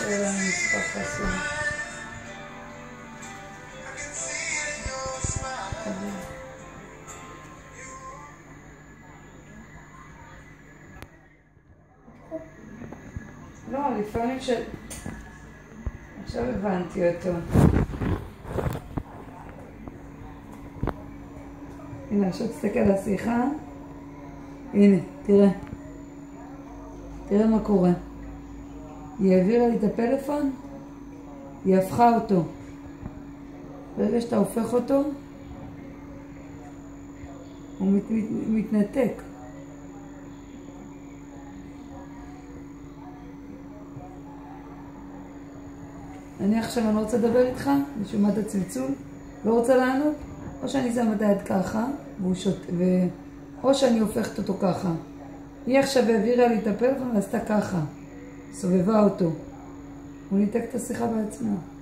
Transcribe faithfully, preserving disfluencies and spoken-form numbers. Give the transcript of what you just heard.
שאלה מספר חסום. לא, לפעמים ש... עכשיו הבנתי אותו. הנה, עכשיו תסתכל על השיחה. הנה, תראה. תראה מה קורה. היא העבירה לי את הפלאפון, היא הפכה אותו. ברגע שאתה הופך אותו, הוא מת, מת, מתנתק. אני עכשיו אני רוצה לדבר איתך, אני שומעת את הצלצול, לא רוצה לענות, או שאני שמה את היד ככה, והוא שוט... ו... או שאני הופכת אותו ככה. היא עכשיו העבירה לי את הפלאפון ועשתה ככה, סובבה אותו. הוא ניתק את השיחה בעצמו.